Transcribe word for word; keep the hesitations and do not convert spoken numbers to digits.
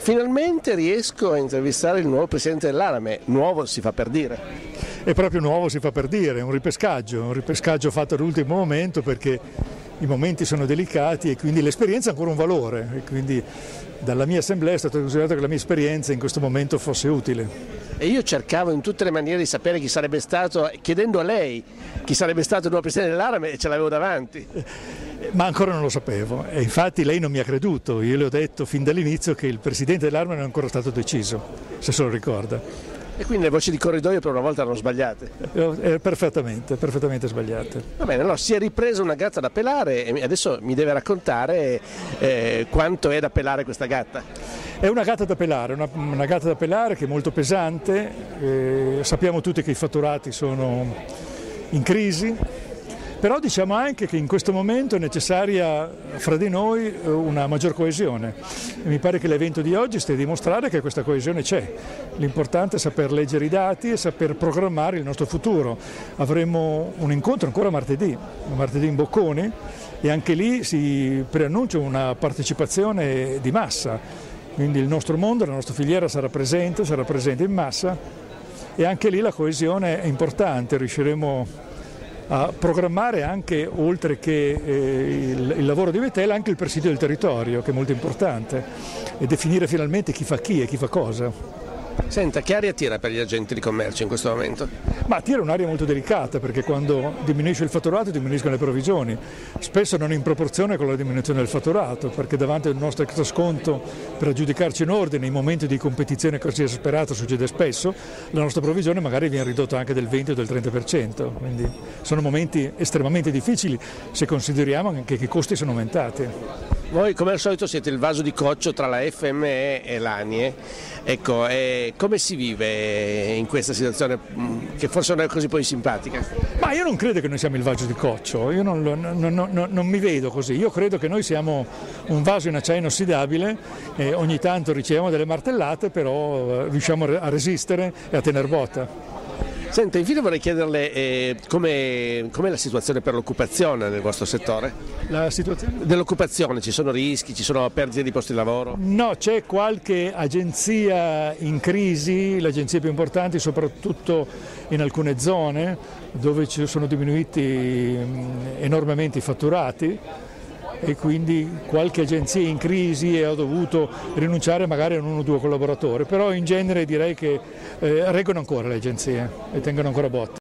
Finalmente riesco a intervistare il nuovo presidente dell'Arame, nuovo si fa per dire. È proprio nuovo si fa per dire, è un ripescaggio, un ripescaggio fatto all'ultimo momento perché i momenti sono delicati e quindi l'esperienza ha ancora un valore e quindi dalla mia assemblea è stato considerato che la mia esperienza in questo momento fosse utile. E io cercavo in tutte le maniere di sapere chi sarebbe stato, chiedendo a lei chi sarebbe stato il nuovo presidente dell'Arame e ce l'avevo davanti. Ma ancora non lo sapevo e infatti lei non mi ha creduto, io le ho detto fin dall'inizio che il presidente dell'Arame non è ancora stato deciso, se se lo ricorda. E quindi le voci di corridoio per una volta erano sbagliate? Eh, perfettamente, perfettamente sbagliate. Va bene, allora si è ripresa una gatta da pelare e adesso mi deve raccontare eh, quanto è da pelare questa gatta. È una gatta da pelare, una, una gatta da pelare che è molto pesante, eh, sappiamo tutti che i fatturati sono in crisi, però diciamo anche che in questo momento è necessaria fra di noi una maggior coesione. E mi pare che l'evento di oggi stia a dimostrare che questa coesione c'è. L'importante è saper leggere i dati e saper programmare il nostro futuro. Avremo un incontro ancora martedì, martedì in Bocconi, e anche lì si preannuncia una partecipazione di massa. Quindi il nostro mondo, la nostra filiera sarà presente, sarà presente in massa e anche lì la coesione è importante, riusciremo a programmare anche, oltre che eh, il, il lavoro di Vetella, anche il presidio del territorio, che è molto importante, e definire finalmente chi fa chi e chi fa cosa. Senta, che aria tira per gli agenti di commercio in questo momento? Ma tira un'area molto delicata perché quando diminuisce il fatturato diminuiscono le provvigioni, spesso non in proporzione con la diminuzione del fatturato, perché davanti al nostro extra sconto per aggiudicarci in ordine in momenti di competizione così esasperata succede spesso, la nostra provvigione magari viene ridotta anche del venti o del trenta per cento, quindi sono momenti estremamente difficili se consideriamo anche che i costi sono aumentati. Voi come al solito siete il vaso di coccio tra la F M E e l'ANIE, ecco, e come si vive in questa situazione che forse non è così poi simpatica? Ma io non credo che noi siamo il vaso di coccio, io non, non, non, non mi vedo così, io credo che noi siamo un vaso in acciaio inossidabile e ogni tanto riceviamo delle martellate, però riusciamo a resistere e a tener botta. Senta, infine vorrei chiederle eh, com'è, com'è la situazione per l'occupazione nel vostro settore? La situazione? Dell'occupazione, ci sono rischi, ci sono perdite di posti di lavoro? No, c'è qualche agenzia in crisi, le agenzie più importanti soprattutto in alcune zone dove ci sono diminuiti enormemente i fatturati e quindi qualche agenzia in crisi ha dovuto rinunciare magari a uno o due collaboratori, però in genere direi che eh, reggono ancora le agenzie e tengono ancora botta.